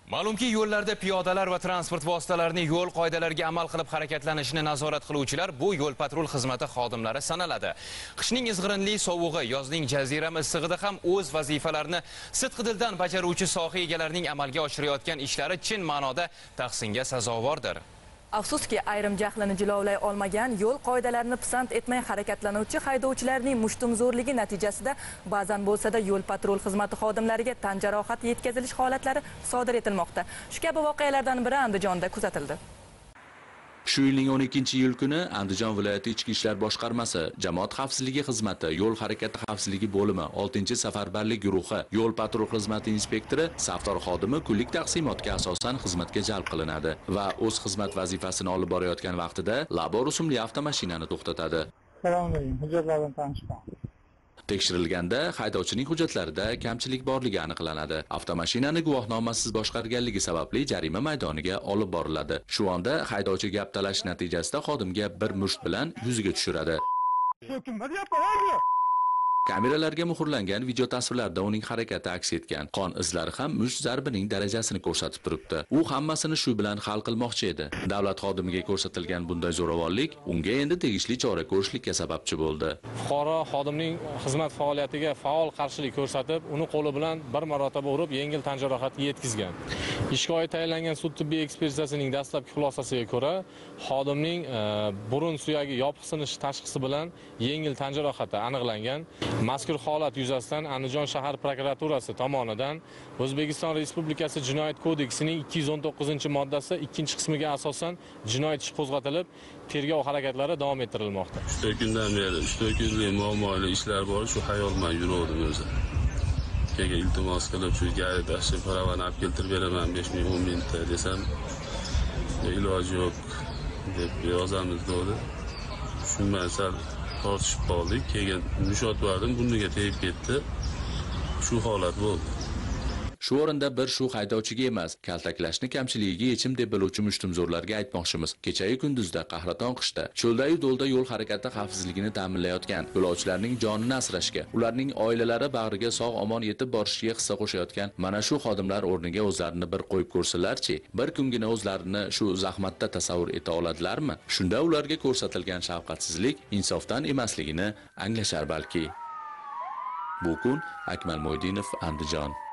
Ma'lumki, yo'llarda piyodalar va transport vositalarining yo'l qoidalariga amal qilib harakatlanishini nazorat qiluvchilar bu yo'l patrul xizmati xodimlari sanaladi. Qishning izg'irinli sovug'i, yozning jazirama issig'ida ham o'z vazifalarini sidqidildan bajaruvchi soha egalarining amalga oshirayotgan ishlari chin ma'noda tahsinga sazovordir. Afsuski, ayrim jahlini jilovlay olmagan, yo'l qoidalarini pisand etmay harakatlanuvchi haydovchilarning mushtumzo'rligi natijasida ba'zan bo'lsa-da yo'l patrul xizmati xodimlariga tan jarohati yetkazilish holatlari sodir etilmoqda. Shu kabi voqealardan biri Andijonda kuzatildi. Shu yilning 12-iyul kuni Andijon viloyati Ichki ishlar boshqarmasi, Jamoat xavfsizligi xizmati, yo'l harakati xavfsizligi bo'limi, 6-safarbarlik guruhi, yo'l patrul xizmati inspektori, safdor xodimi kunlik taqsimotga asosan xizmatga jalb qilinadi va o'z xizmat vazifasini olib borayotgan vaqtida Labor rusumli avtomashinani to'xtatadi. Salom alaykum, hujjatlardan tanishman. Tekshirilganda haydovchining hujjatlarida kamchilik borligi aniqlanadi. Avtomashinani guvohnomasiz boshqarganligi sababli jarima maydoniga olib boriladi. Shu onda haydovchi gap talash natijasida xodimga bir musht bilan yuziga tushiradi. Kameralarga muhrlangan video tasvirlarda uning harakati aks etgan. Qon izlari ham musht zarbining darajasini ko'rsatib turibdi. U hammasini shu bilan hal qilmoqchi edi. Davlat xodimiga ko'rsatilgan bunday zo'ravonlik unga endi tegishli chora ko'rishlikka sababchi bo'ldi. Fuqaro xodimning xizmat faoliyatiga faol qarshilik ko'rsatib, uni qo'li bilan bir marotaba urib, yengil tan jarohati yetkazgan. Ishga oid tayinlangan sud tibbiy ekspertizasining dastlabki xulosasiga ko'ra, xodimning burun suyagi yopiq sinish tashxisi bilan yengil tan jarohati aniqlangan. Mazkur holat yuzasidan Andijon shahar prokuraturasi tomonidan O'zbekiston Respublikasi Jinoyat kodeksining 219-moddasi 2-qismiga asosan jinoyat ishi qo'zg'atilib, tergov harakatlari davom ettirilmoqda. 3 kundan beri 3 kunlik muammoli ishlar bor, shu xayolman yuruvdim o'zi. Kega iltimos qilib shu gari tashib paravani olib keltirib beraman 5 ming 10 mingta desam, iloji yo'q deb yozamiz dedi. Shundan sal tortishib qoldik. Keyin mushot bordim, burniga tegib ketdi. Shu holat bo'ldi. Shu o'rinda bir shu haydovchiga emas, kaltaklashni kamchiligiga yechim deb biluvchi mushtumzo'rlarga aytmoqchimiz. Kecha-yu kunduzda, qahraton qishda, cho'lda-yu do'lda yo'l harakati xavfsizligini ta'minlayotgan, yo'lovchilarning jonini asrashga, ularning oilalari bag'riga sog'-omon yetib borishiga hissa qo'shayotgan mana shu xodimlar o'rniga o'zlarini bir qo'yib ko'rsalarchi, bir kungina o'zlarini shu zahmatda tasavvur eta oladilarmi? Shunda ularga ko'rsatilgan shafqatsizlik insofdan emasligini anglashar balki. Bu kun Akmal Mo'ydinov, Andijon.